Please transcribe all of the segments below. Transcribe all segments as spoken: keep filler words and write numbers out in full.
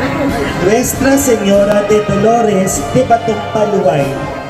Nuestra Señora de Dolores de Batong Paluay.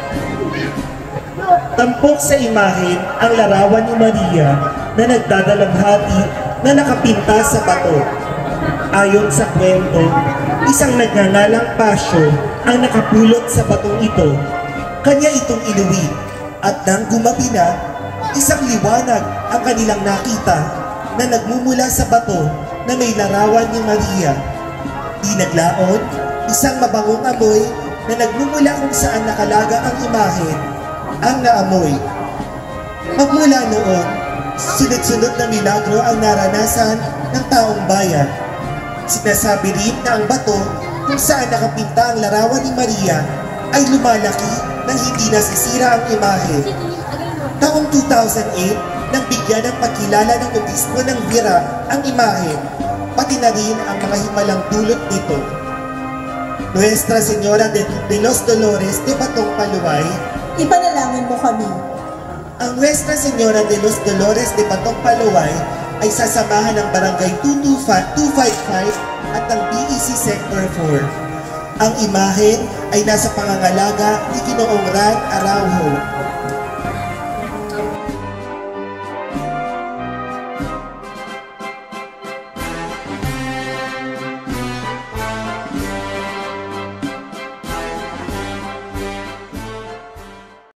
Tampok sa imahen ang larawan ni Maria na nagdadalamhati na nakapinta sa bato. Ayon sa kwento, isang nagngangalang Pasyo ang nakapulot sa batong ito. Kanya itong inuwi at nang gumabi na, isang liwanag ang kanilang nakita na nagmumula sa bato na may larawan ni Maria. Di naglaon, isang mabangong amoy na nagmumula kung saan nakalaga ang imahen ang naamoy. Magmula noon, sunod-sunod na milagro ang naranasan ng taong bayan. Sinasabi rin na ang bato kung saan nakapinta ang larawan ni Maria ay lumalaki nang hindi nasisira ang imahe. Taong two thousand eight, nang bigyan ng pagkilala ng obispo ng Vira ang imahe, pati na rin ang mga himalang dulot nito. Nuestra Señora de, de los Dolores de Batong Paluay, ipanalangin mo kami. Ang Nuestra Señora de los Dolores de Batong Paluay ay sasamahan ng Barangay two fifty-five at ng B E C Sector four. Ang imahen ay nasa pangangalaga ni Ginoong Ran Araujo.